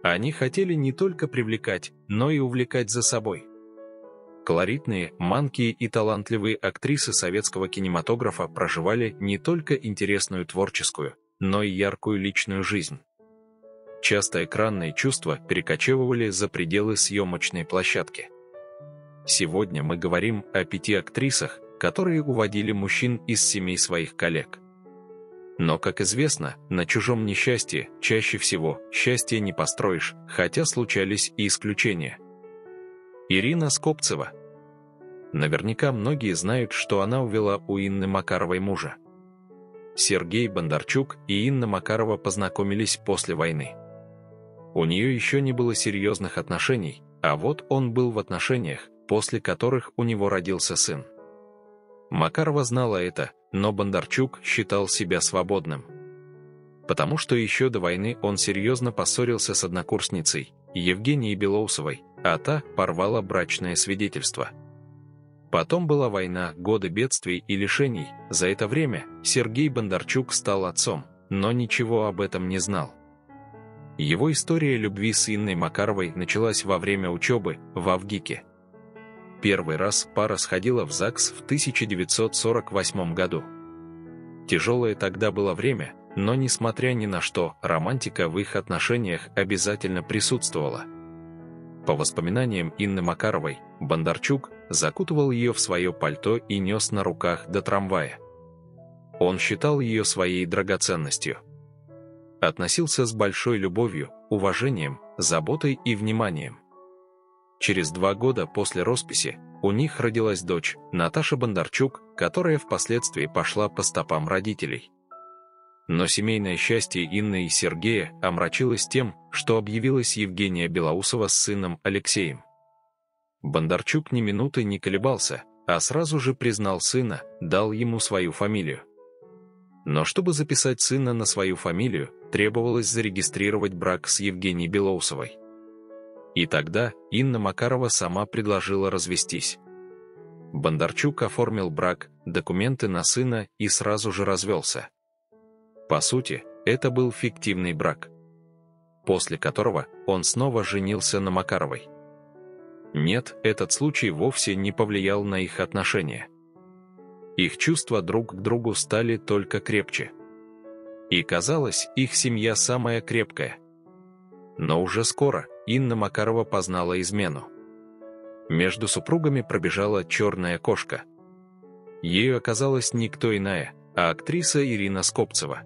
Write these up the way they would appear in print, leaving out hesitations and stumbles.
Они хотели не только привлекать, но и увлекать за собой. Колоритные, манкие и талантливые актрисы советского кинематографа проживали не только интересную творческую, но и яркую личную жизнь. Часто экранные чувства перекочевывали за пределы съемочной площадки. Сегодня мы говорим о 5 актрисах, которые уводили мужчин из семей своих коллег. Но, как известно, на чужом несчастье чаще всего счастье не построишь, хотя случались и исключения. Ирина Скобцева. Наверняка многие знают, что она увела у Инны Макаровой мужа. Сергей Бондарчук и Инна Макарова познакомились после войны. У нее еще не было серьезных отношений, а вот он был в отношениях, после которых у него родился сын. Макарова знала это, но Бондарчук считал себя свободным. Потому что еще до войны он серьезно поссорился с однокурсницей, Евгенией Белоусовой, а та порвала брачное свидетельство. Потом была война, годы бедствий и лишений. За это время Сергей Бондарчук стал отцом, но ничего об этом не знал. Его история любви с Инной Макаровой началась во время учебы в Авгике. Первый раз пара сходила в ЗАГС в 1948 году. Тяжелое тогда было время, но, несмотря ни на что, романтика в их отношениях обязательно присутствовала. По воспоминаниям Инны Макаровой, Бондарчук закутывал ее в свое пальто и нес на руках до трамвая. Он считал ее своей драгоценностью. Относился с большой любовью, уважением, заботой и вниманием. Через 2 года после росписи у них родилась дочь, Наташа Бондарчук, которая впоследствии пошла по стопам родителей. Но семейное счастье Инны и Сергея омрачилось тем, что объявилась Евгения Белоусова с сыном Алексеем. Бондарчук ни минуты не колебался, а сразу же признал сына, дал ему свою фамилию. Но чтобы записать сына на свою фамилию, требовалось зарегистрировать брак с Евгенией Белоусовой. И тогда Инна Макарова сама предложила развестись. Бондарчук оформил брак, документы на сына и сразу же развелся. По сути, это был фиктивный брак, после которого он снова женился на Макаровой. Нет, этот случай вовсе не повлиял на их отношения. Их чувства друг к другу стали только крепче. И казалось, их семья самая крепкая. Но уже скоро Инна Макарова познала измену. Между супругами пробежала черная кошка. Ею оказалась никто иная, а актриса Ирина Скобцева.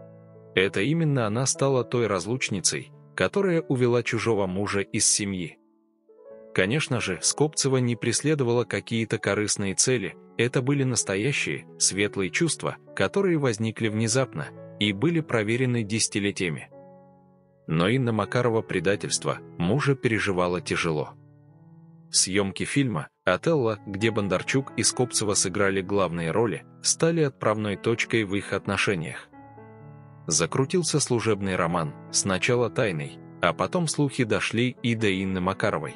Это именно она стала той разлучницей, которая увела чужого мужа из семьи. Конечно же, Скобцева не преследовала какие-то корыстные цели, это были настоящие, светлые чувства, которые возникли внезапно и были проверены десятилетиями. Но Инна Макарова предательство мужа переживала тяжело. Съемки фильма «Отелло», где Бондарчук и Скобцева сыграли главные роли, стали отправной точкой в их отношениях. Закрутился служебный роман, сначала тайный, а потом слухи дошли и до Инны Макаровой.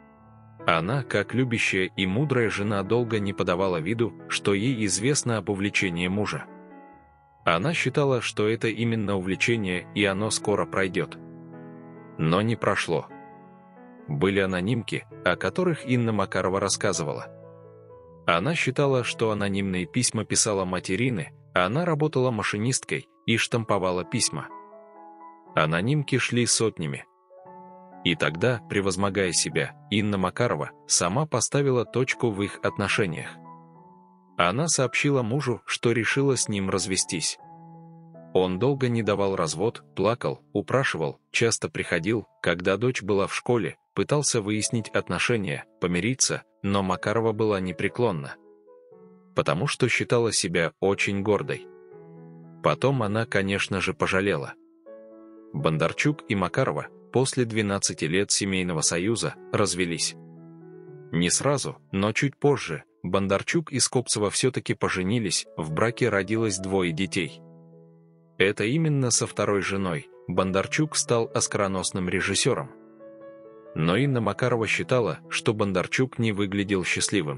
Она, как любящая и мудрая жена, долго не подавала виду, что ей известно об увлечении мужа. Она считала, что это именно увлечение, и оно скоро пройдет. Но не прошло. Были анонимки, о которых Инна Макарова рассказывала. Она считала, что анонимные письма писала мать Ирины, а она работала машинисткой и штамповала письма. Анонимки шли сотнями. И тогда, превозмогая себя, Инна Макарова сама поставила точку в их отношениях. Она сообщила мужу, что решила с ним развестись. Он долго не давал развод, плакал, упрашивал, часто приходил, когда дочь была в школе, пытался выяснить отношения, помириться, но Макарова была непреклонна. Потому что считала себя очень гордой. Потом она, конечно же, пожалела. Бондарчук и Макарова после 12 лет семейного союза развелись. Не сразу, но чуть позже, Бондарчук и Скобцева все-таки поженились, в браке родилось 2 детей. Это именно со второй женой Бондарчук стал оскароносным режиссером. Но Инна Макарова считала, что Бондарчук не выглядел счастливым.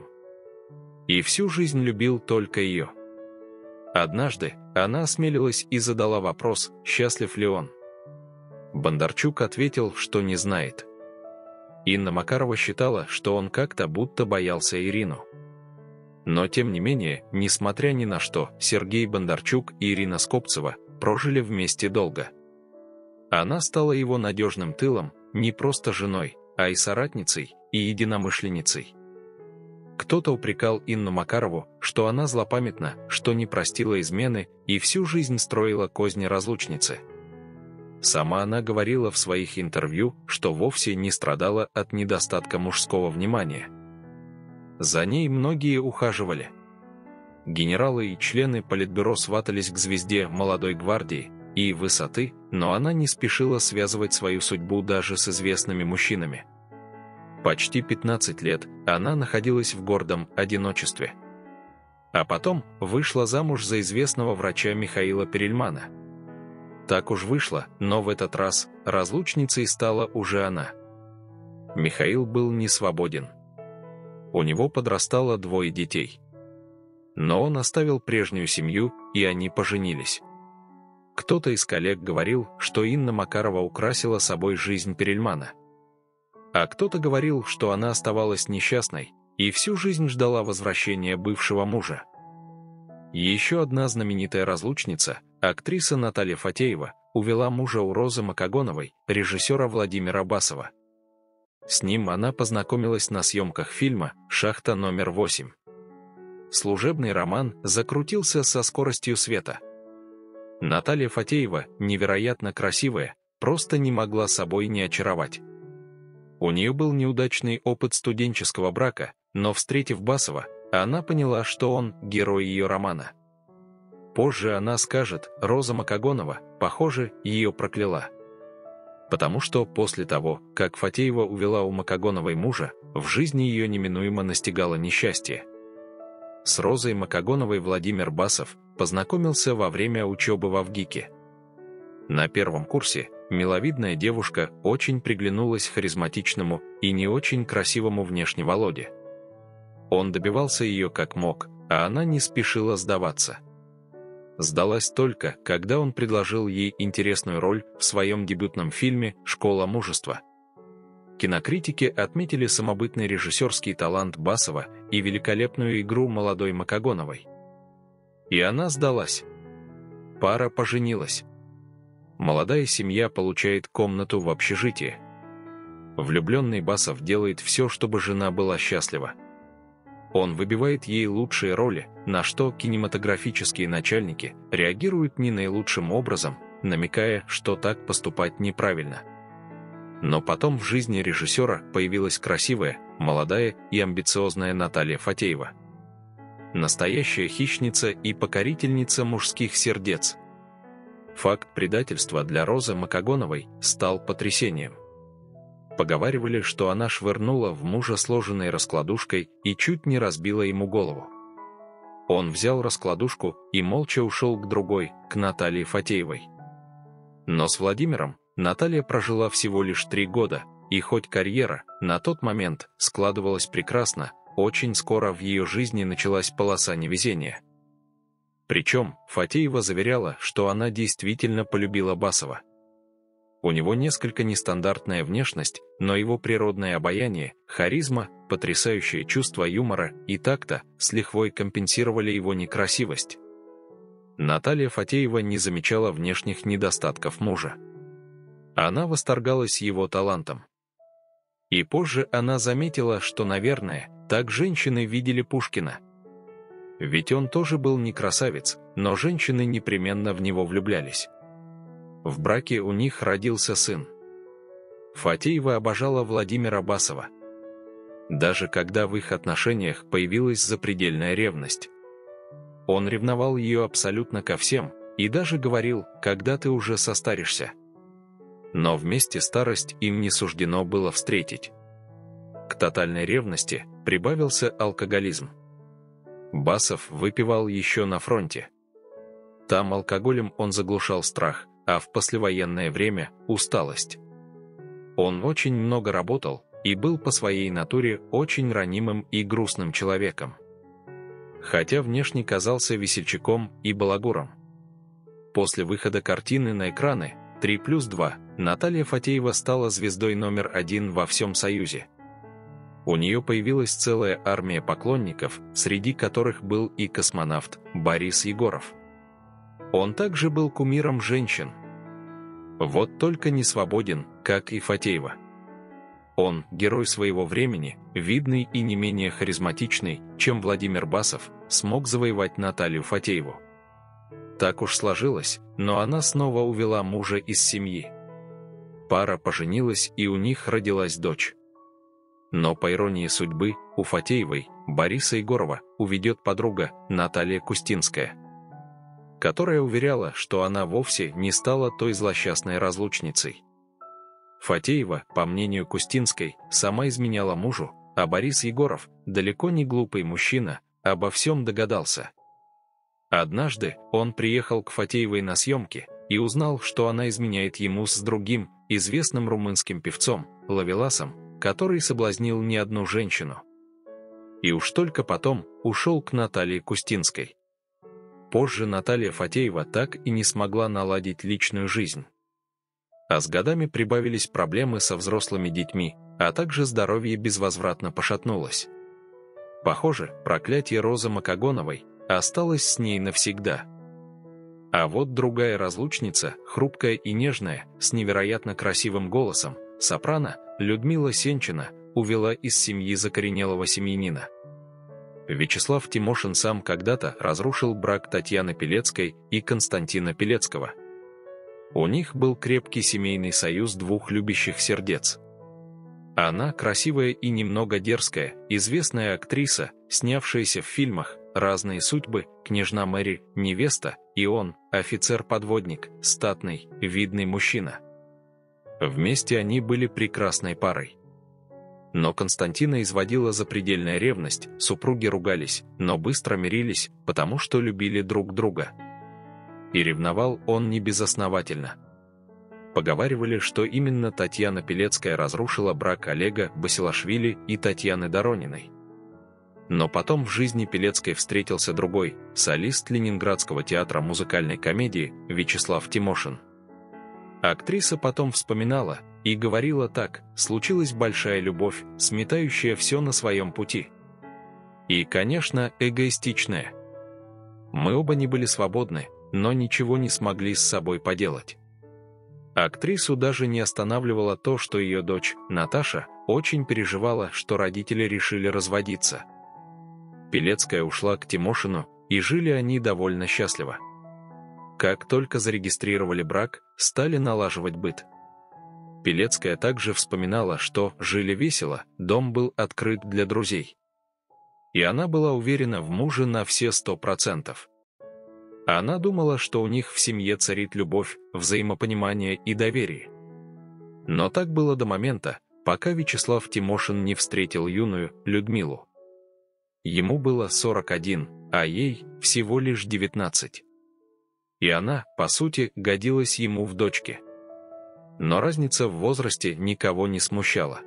И всю жизнь любил только ее. Однажды она осмелилась и задала вопрос, счастлив ли он. Бондарчук ответил, что не знает. Инна Макарова считала, что он как-то будто боялся Ирину. Но тем не менее, несмотря ни на что, Сергей Бондарчук и Ирина Скопцева прожили вместе долго. Она стала его надежным тылом, не просто женой, а и соратницей, и единомышленницей. Кто-то упрекал Инну Макарову, что она злопамятна, что не простила измены и всю жизнь строила козни разлучницы. Сама она говорила в своих интервью, что вовсе не страдала от недостатка мужского внимания. За ней многие ухаживали. Генералы и члены политбюро сватались к звезде молодой гвардии и высоты, но она не спешила связывать свою судьбу даже с известными мужчинами. Почти 15 лет она находилась в гордом одиночестве. А потом вышла замуж за известного врача Михаила Перельмана. Так уж вышло, но в этот раз разлучницей стала уже она. Михаил был не свободен. У него подрастало 2 детей. Но он оставил прежнюю семью, и они поженились. Кто-то из коллег говорил, что Инна Макарова украсила собой жизнь Перельмана. А кто-то говорил, что она оставалась несчастной и всю жизнь ждала возвращения бывшего мужа. Еще одна знаменитая разлучница, актриса Наталья Фатеева, увела мужа у Розы Макогоновой, режиссера Владимира Басова. С ним она познакомилась на съемках фильма «Шахта номер 8». Служебный роман закрутился со скоростью света. Наталья Фатеева, невероятно красивая, просто не могла собой не очаровать. У нее был неудачный опыт студенческого брака, но, встретив Басова, она поняла, что он – герой ее романа. Позже она скажет, Роза Макогонова, похоже, ее прокляла. Потому что после того, как Фатеева увела у Макогоновой мужа, в жизни ее неминуемо настигало несчастье. С Розой Макогоновой Владимир Басов познакомился во время учебы в Авгике. На первом курсе миловидная девушка очень приглянулась харизматичному и не очень красивому внешне Володе. Он добивался ее как мог, а она не спешила сдаваться. Сдалась только, когда он предложил ей интересную роль в своем дебютном фильме «Школа мужества». Кинокритики отметили самобытный режиссерский талант Басова и великолепную игру молодой Макогоновой. И она сдалась. Пара поженилась. Молодая семья получает комнату в общежитии. Влюбленный Басов делает все, чтобы жена была счастлива. Он выбивает ей лучшие роли, на что кинематографические начальники реагируют не наилучшим образом, намекая, что так поступать неправильно. Но потом в жизни режиссера появилась красивая, молодая и амбициозная Наталья Фатеева. Настоящая хищница и покорительница мужских сердец. Факт предательства для Розы Макогоновой стал потрясением. Поговаривали, что она швырнула в мужа сложенной раскладушкой и чуть не разбила ему голову. Он взял раскладушку и молча ушел к другой, к Наталье Фатеевой. Но с Владимиром Наталья прожила всего лишь 3 года, и хоть карьера на тот момент складывалась прекрасно, очень скоро в ее жизни началась полоса невезения. Причем Фатеева заверяла, что она действительно полюбила Басова. У него несколько нестандартная внешность, но его природное обаяние, харизма, потрясающее чувство юмора и такта с лихвой компенсировали его некрасивость. Наталья Фатеева не замечала внешних недостатков мужа. Она восторгалась его талантом. И позже она заметила, что, наверное, так женщины видели Пушкина. Ведь он тоже был не красавец, но женщины непременно в него влюблялись. В браке у них родился сын. Фатеева обожала Владимира Басова. Даже когда в их отношениях появилась запредельная ревность. Он ревновал ее абсолютно ко всем и даже говорил, когда ты уже состаришься. Но вместе старость им не суждено было встретить. К тотальной ревности прибавился алкоголизм. Басов выпивал еще на фронте. Там алкоголем он заглушал страх, а в послевоенное время – усталость. Он очень много работал и был по своей натуре очень ранимым и грустным человеком. Хотя внешне казался весельчаком и балагуром. После выхода картины на экраны «3+2» Наталья Фатеева стала звездой номер 1 во всем Союзе. У нее появилась целая армия поклонников, среди которых был и космонавт Борис Егоров. Он также был кумиром женщин. Вот только не свободен, как и Фатеева. Он, герой своего времени, видный и не менее харизматичный, чем Владимир Басов, смог завоевать Наталью Фатееву. Так уж сложилось, но она снова увела мужа из семьи. Пара поженилась, и у них родилась дочь. Но, по иронии судьбы, у Фатеевой, Бориса Егорова, уведет подруга Наталья Кустинская, которая уверяла, что она вовсе не стала той злосчастной разлучницей. Фатеева, по мнению Кустинской, сама изменяла мужу, а Борис Егоров, далеко не глупый мужчина, обо всем догадался. Однажды он приехал к Фатеевой на съемки и узнал, что она изменяет ему с другим, известным румынским певцом, Ловеласом, который соблазнил не одну женщину. И уж только потом ушел к Наталье Кустинской. Позже Наталья Фатеева так и не смогла наладить личную жизнь. А с годами прибавились проблемы со взрослыми детьми, а также здоровье безвозвратно пошатнулось. Похоже, проклятие Розы Макогоновой осталось с ней навсегда. А вот другая разлучница, хрупкая и нежная, с невероятно красивым голосом, сопрано, Людмила Сенчина, увела из семьи закоренелого семьянина. Вячеслав Тимошин сам когда-то разрушил брак Татьяны Пелецкой и Константина Пелецкого. У них был крепкий семейный союз двух любящих сердец. Она красивая и немного дерзкая, известная актриса, снявшаяся в фильмах «Разные судьбы», «Княжна Мэри», «Невеста», и он, офицер-подводник, статный, видный мужчина. Вместе они были прекрасной парой. Но Константина изводила запредельная ревность, супруги ругались, но быстро мирились, потому что любили друг друга. И ревновал он не безосновательно. Поговаривали, что именно Татьяна Пелецкая разрушила брак Олега Басилашвили и Татьяны Дорониной. Но потом в жизни Пелецкой встретился другой, солист Ленинградского театра музыкальной комедии Вячеслав Тимошин. Актриса потом вспоминала и говорила так: случилась большая любовь, сметающая все на своем пути. И, конечно, эгоистичная. Мы оба не были свободны, но ничего не смогли с собой поделать. Актрису даже не останавливало то, что ее дочь, Наташа, очень переживала, что родители решили разводиться. Пелецкая ушла к Тимошину, и жили они довольно счастливо. Как только зарегистрировали брак, стали налаживать быт. Пелецкая также вспоминала, что жили весело, дом был открыт для друзей. И она была уверена в муже на все 100%. Она думала, что у них в семье царит любовь, взаимопонимание и доверие. Но так было до момента, пока Вячеслав Тимошин не встретил юную Людмилу. Ему было 41, а ей всего лишь 19. И она, по сути, годилась ему в дочке. Но разница в возрасте никого не смущала.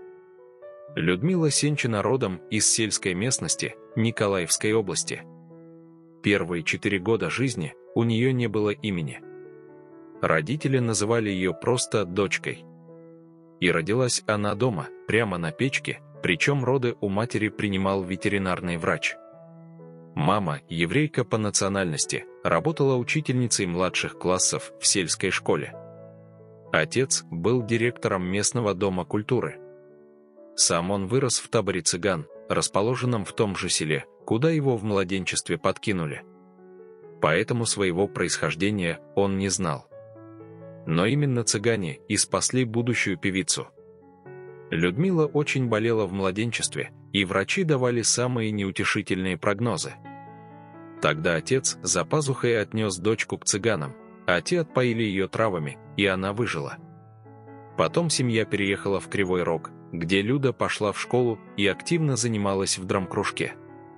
Людмила Сенчина родом из сельской местности Николаевской области. Первые 4 года жизни у нее не было имени. Родители называли ее просто дочкой. И родилась она дома, прямо на печке, причем роды у матери принимал ветеринарный врач. Мама, еврейка по национальности, работала учительницей младших классов в сельской школе. Отец был директором местного дома культуры. Сам он вырос в таборе цыган, расположенном в том же селе, куда его в младенчестве подкинули. Поэтому своего происхождения он не знал. Но именно цыгане и спасли будущую певицу. Людмила очень болела в младенчестве, и врачи давали самые неутешительные прогнозы. Тогда отец за пазухой отнес дочку к цыганам, а те отпоили ее травами, и она выжила. Потом семья переехала в Кривой Рог, где Люда пошла в школу и активно занималась в драмкружке.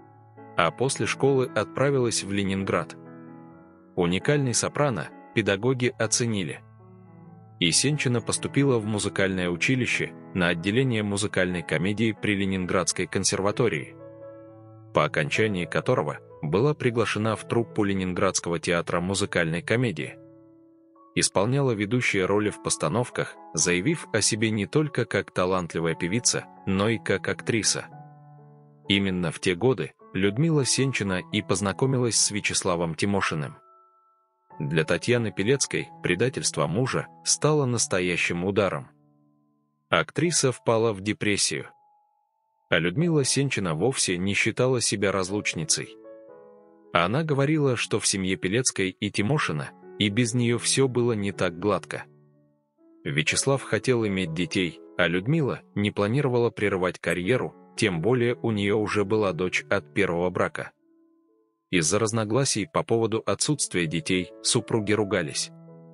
А после школы отправилась в Ленинград. Уникальный сопрано педагоги оценили. И Сенчина поступила в музыкальное училище на отделение музыкальной комедии при Ленинградской консерватории, по окончании которого была приглашена в труппу Ленинградского театра музыкальной комедии. исполняла ведущие роли в постановках, заявив о себе не только как талантливая певица, но и как актриса. Именно в те годы Людмила Сенчина и познакомилась с Вячеславом Тимошиным. Для Татьяны Пелецкой предательство мужа стало настоящим ударом. Актриса впала в депрессию. А Людмила Сенчина вовсе не считала себя разлучницей. Она говорила, что в семье Пелецкой и Тимошина и без нее все было не так гладко. Вячеслав хотел иметь детей, а Людмила не планировала прерывать карьеру, тем более у нее уже была дочь от первого брака. Из-за разногласий по поводу отсутствия детей супруги ругались.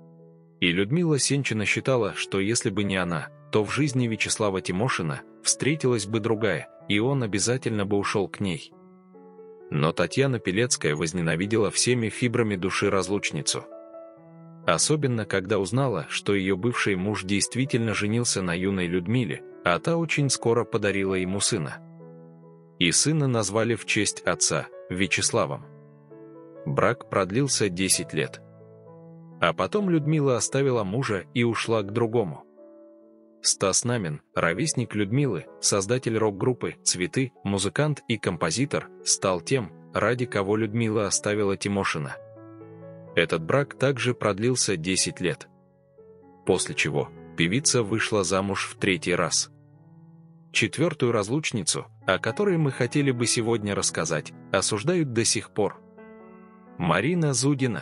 И Людмила Сенчина считала, что если бы не она, то в жизни Вячеслава Тимошина встретилась бы другая, и он обязательно бы ушел к ней. Но Татьяна Пелецкая возненавидела всеми фибрами души разлучницу. Особенно, когда узнала, что ее бывший муж действительно женился на юной Людмиле, а та очень скоро подарила ему сына. И сына назвали в честь отца, Вячеславом. Брак продлился 10 лет. А потом Людмила оставила мужа и ушла к другому. Стас Намин, ровесник Людмилы, создатель рок-группы «Цветы», музыкант и композитор, стал тем, ради кого Людмила оставила Тимошина. Этот брак также продлился 10 лет. После чего певица вышла замуж в 3-й раз. Четвертую разлучницу, о которой мы хотели бы сегодня рассказать, осуждают до сих пор. Марина Зудина.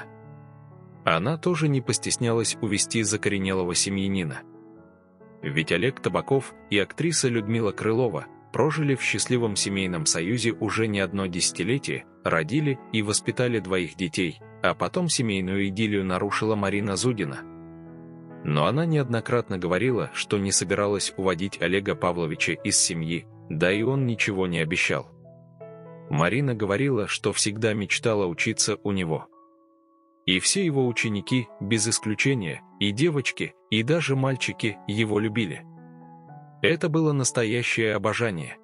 Она тоже не постеснялась увести закоренелого семьянина. Ведь Олег Табаков и актриса Людмила Крылова прожили в счастливом семейном союзе уже не одно десятилетие, родили и воспитали 2 детей, а потом семейную идиллию нарушила Марина Зудина. Но она неоднократно говорила, что не собиралась уводить Олега Павловича из семьи, да и он ничего не обещал. Марина говорила, что всегда мечтала учиться у него. И все его ученики, без исключения, и девочки, и даже мальчики, его любили. Это было настоящее обожание.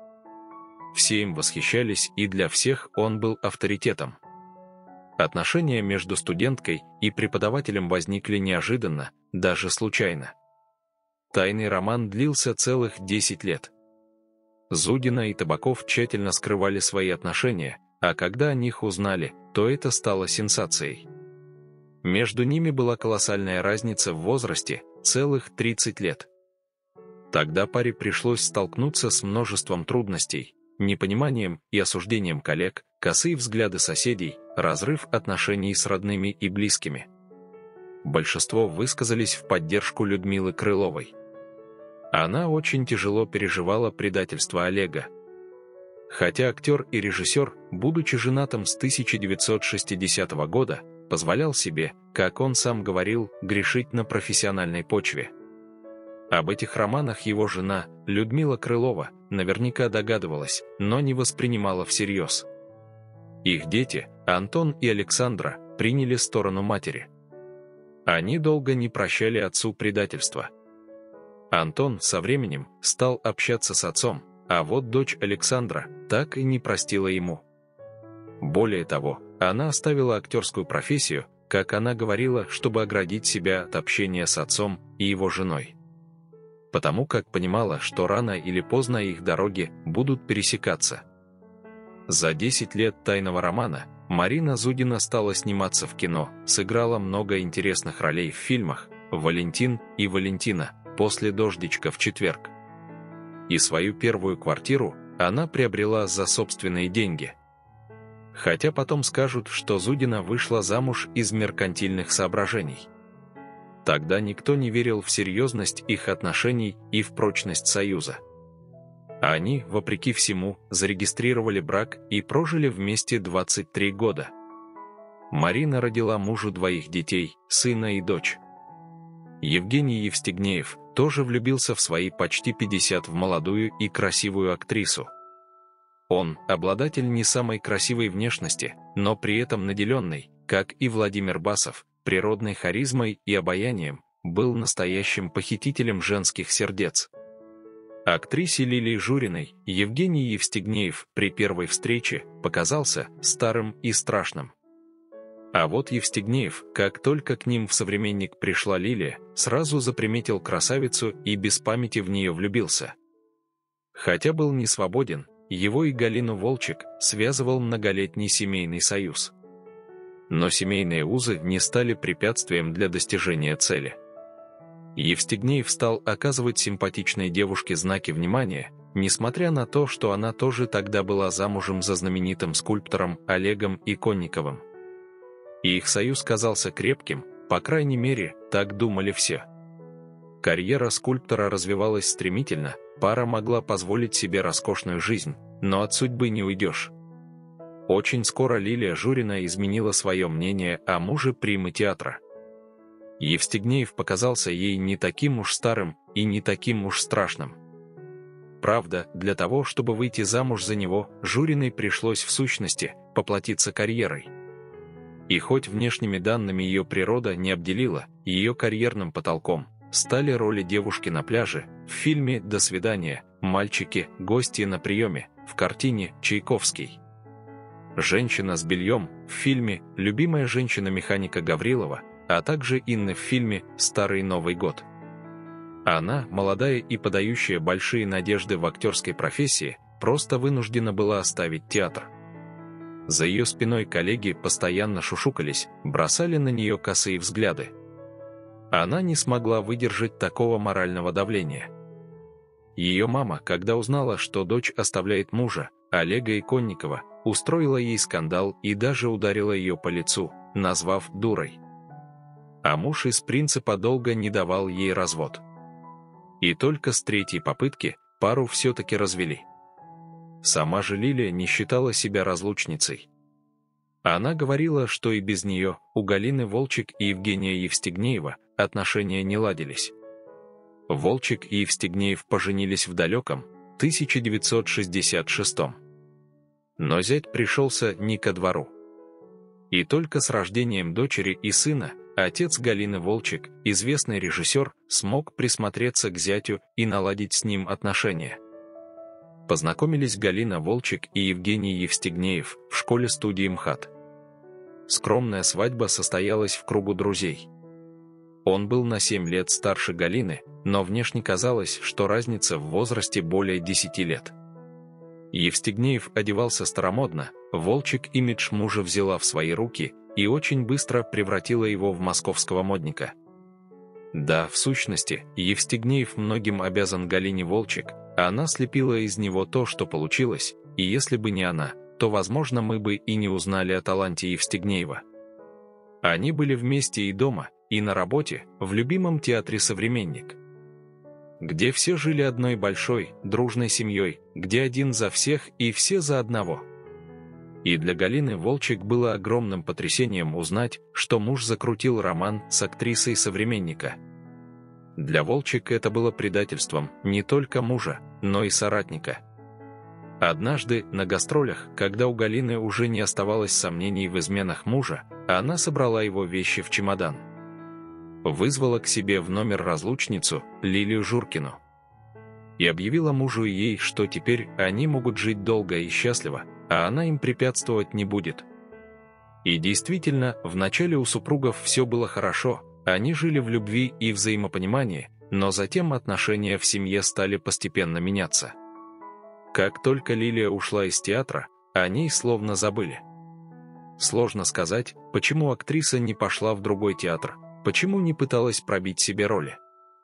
Все им восхищались, и для всех он был авторитетом. Отношения между студенткой и преподавателем возникли неожиданно, даже случайно. Тайный роман длился целых 10 лет. Зудина и Табаков тщательно скрывали свои отношения, а когда о них узнали, то это стало сенсацией. Между ними была колоссальная разница в возрасте, целых 30 лет. Тогда паре пришлось столкнуться с множеством трудностей, непониманием и осуждением коллег, косые взгляды соседей, разрыв отношений с родными и близкими. Большинство высказались в поддержку Людмилы Крыловой. Она очень тяжело переживала предательство Олега. Хотя актер и режиссер, будучи женатым с 1960 года, позволял себе, как он сам говорил, грешить на профессиональной почве. Об этих романах его жена, Людмила Крылова, наверняка догадывалась, но не воспринимала всерьез. Их дети, Антон и Александра, приняли сторону матери. Они долго не прощали отцу предательства. Антон со временем стал общаться с отцом, а вот дочь Александра так и не простила ему. Более того, она оставила актерскую профессию, как она говорила, чтобы оградить себя от общения с отцом и его женой. Потому как понимала, что рано или поздно их дороги будут пересекаться. За 10 лет тайного романа Марина Зудина стала сниматься в кино, сыграла много интересных ролей в фильмах «Валентин» и «Валентина», «После дождичка в четверг». И свою первую квартиру она приобрела за собственные деньги. Хотя потом скажут, что Зудина вышла замуж из меркантильных соображений. Тогда никто не верил в серьезность их отношений и в прочность союза. А они, вопреки всему, зарегистрировали брак и прожили вместе 23 года. Марина родила мужу 2 детей, сына и дочь. Евгений Евстигнеев тоже влюбился в свои почти 50 в молодую и красивую актрису. Он – обладатель не самой красивой внешности, но при этом наделенный, как и Владимир Басов, природной харизмой и обаянием, был настоящим похитителем женских сердец. Актрисе Лилии Журиной Евгений Евстигнеев при первой встрече показался старым и страшным. А вот Евстигнеев, как только к ним в «Современник» пришла Лилия, сразу заприметил красавицу и без памяти в нее влюбился. Хотя был не свободен, его и Галину Волчек связывал многолетний семейный союз. Но семейные узы не стали препятствием для достижения цели. Евстигнеев стал оказывать симпатичной девушке знаки внимания, несмотря на то, что она тоже тогда была замужем за знаменитым скульптором Олегом Иконниковым. И их союз казался крепким, по крайней мере, так думали все. Карьера скульптора развивалась стремительно, пара могла позволить себе роскошную жизнь, но от судьбы не уйдешь. Очень скоро Лилия Журина изменила свое мнение о муже примы театра. Евстигнеев показался ей не таким уж старым и не таким уж страшным. Правда, для того, чтобы выйти замуж за него, Журиной пришлось в сущности поплатиться карьерой. И хоть внешними данными ее природа не обделила, ее карьерным потолком стали роли девушки на пляже, в фильме «До свидания», «Мальчики», «Гости на приеме», в картине «Чайковский». Женщина с бельем в фильме «Любимая женщина механика Гаврилова», а также Инны в фильме «Старый Новый год». Она, молодая и подающая большие надежды в актерской профессии, просто вынуждена была оставить театр. За ее спиной коллеги постоянно шушукались, бросали на нее косые взгляды. Она не смогла выдержать такого морального давления. Ее мама, когда узнала, что дочь оставляет мужа, Олега Иконникова, устроила ей скандал и даже ударила ее по лицу, назвав дурой. А муж из принципа долго не давал ей развод. И только с третьей попытки пару все-таки развели. Сама же Лилия не считала себя разлучницей. Она говорила, что и без нее у Галины Волчек и Евгения Евстигнеева отношения не ладились. Волчек и Евстигнеев поженились в далеком 1966. Но зять пришелся не ко двору. И только с рождением дочери и сына отец Галины Волчек, известный режиссер, смог присмотреться к зятю и наладить с ним отношения. Познакомились Галина Волчек и Евгений Евстигнеев в школе-студии МХАТ. Скромная свадьба состоялась в кругу друзей. Он был на 7 лет старше Галины, но внешне казалось, что разница в возрасте более 10 лет. Евстигнеев одевался старомодно, Волчек имидж мужа взяла в свои руки и очень быстро превратила его в московского модника. Да, в сущности, Евстигнеев многим обязан Галине Волчек, а она слепила из него то, что получилось, и если бы не она, то, возможно, мы бы и не узнали о таланте Евстигнеева. Они были вместе и дома, и на работе, в любимом театре «Современник», где все жили одной большой, дружной семьей, где один за всех и все за одного. И для Галины Волчек было огромным потрясением узнать, что муж закрутил роман с актрисой «Современника». Для Волчек это было предательством не только мужа, но и соратника. Однажды на гастролях, когда у Галины уже не оставалось сомнений в изменах мужа, она собрала его вещи в чемодан. Вызвала к себе в номер разлучницу Лилию Журкину и объявила мужу и ей, что теперь они могут жить долго и счастливо, а она им препятствовать не будет. И действительно, вначале у супругов все было хорошо, они жили в любви и взаимопонимании, но затем отношения в семье стали постепенно меняться. Как только Лилия ушла из театра, о ней словно забыли. Сложно сказать, почему актриса не пошла в другой театр, почему не пыталась пробить себе роли.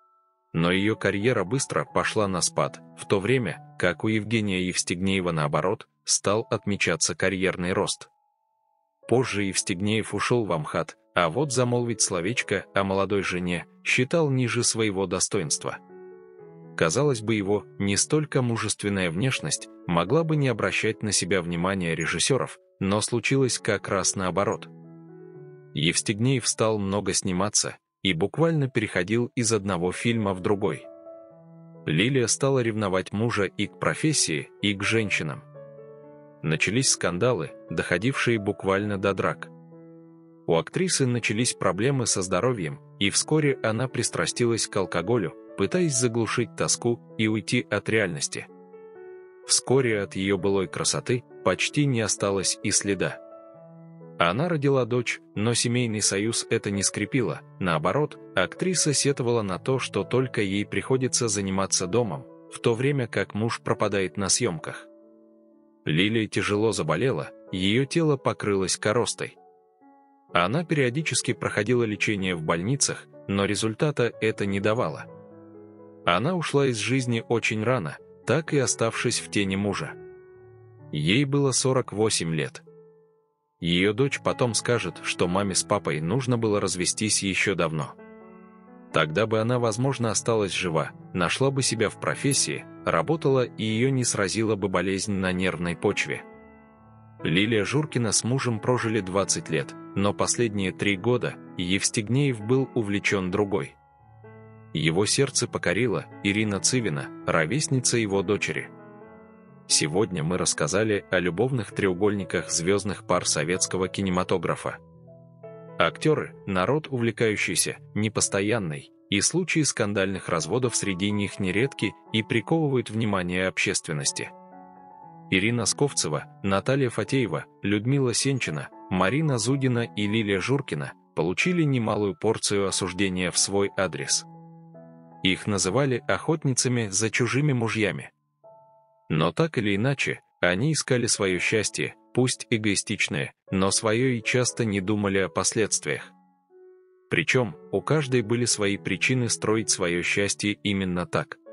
Но ее карьера быстро пошла на спад, в то время, как у Евгения Евстигнеева, наоборот, стал отмечаться карьерный рост. Позже Евстигнеев ушел в МХАТ, а вот замолвить словечко о молодой жене считал ниже своего достоинства. Казалось бы, его не столько мужественная внешность могла бы не обращать на себя внимания режиссеров, но случилось как раз наоборот. Евстигнеев стал много сниматься и буквально переходил из одного фильма в другой. Лилия стала ревновать мужа и к профессии, и к женщинам. Начались скандалы, доходившие буквально до драк. У актрисы начались проблемы со здоровьем, и вскоре она пристрастилась к алкоголю, пытаясь заглушить тоску и уйти от реальности. Вскоре от ее былой красоты почти не осталось и следа. Она родила дочь, но семейный союз это не скрепило. Наоборот, актриса сетовала на то, что только ей приходится заниматься домом, в то время как муж пропадает на съемках. Лилия тяжело заболела, ее тело покрылось коростой. Она периодически проходила лечение в больницах, но результата это не давало. Она ушла из жизни очень рано, так и оставшись в тени мужа. Ей было 48 лет. Ее дочь потом скажет, что маме с папой нужно было развестись еще давно. Тогда бы она, возможно, осталась жива, нашла бы себя в профессии, работала и ее не сразила бы болезнь на нервной почве. Лилия Журкина с мужем прожили 20 лет, но последние 3 года Евстигнеев был увлечен другой. Его сердце покорила Ирина Цывина, ровесница его дочери. Сегодня мы рассказали о любовных треугольниках звездных пар советского кинематографа. Актеры – народ увлекающийся, непостоянный, и случаи скандальных разводов среди них нередки и приковывают внимание общественности. Ирина Сковцева, Наталья Фатеева, Людмила Сенчина, Марина Зудина и Лилия Журкина получили немалую порцию осуждения в свой адрес. Их называли охотницами за чужими мужьями. Но так или иначе, они искали свое счастье, пусть эгоистичное, но свое и часто не думали о последствиях. Причем, у каждой были свои причины строить свое счастье именно так.